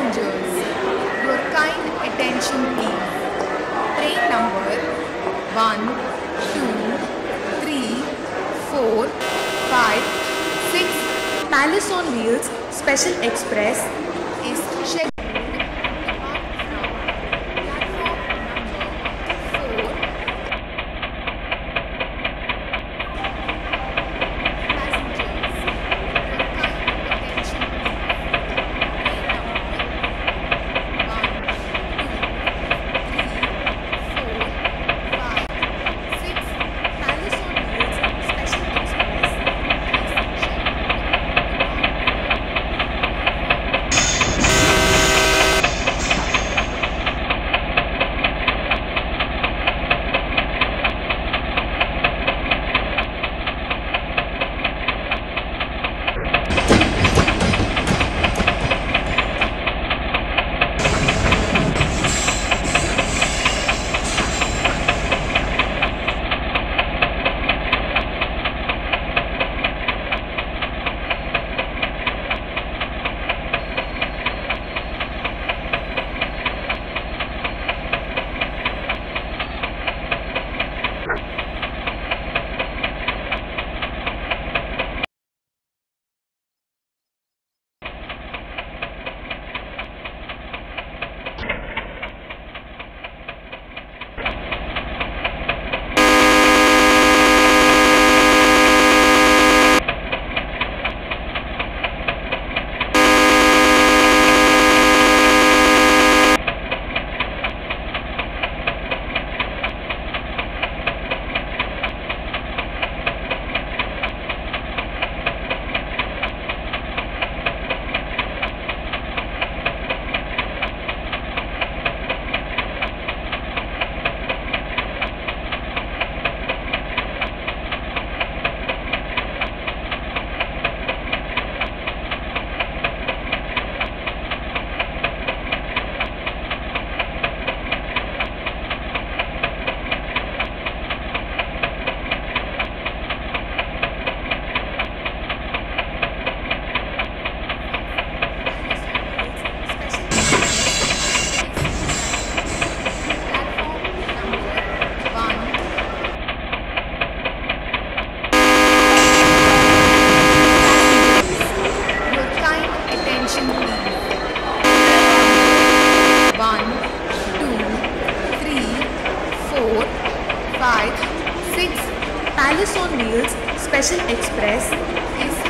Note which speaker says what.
Speaker 1: Passengers, your kind attention please. Train number 1, 2, 3, 4, 5, 6 Palace on Wheels Special Express is scheduled to depart from platform number 4. Passengers, your kind attention please. Train number 1, 2, 3, 4, 5, 6 Palace on Wheels Special Express is scheduled to Palace on Wheels Special Express is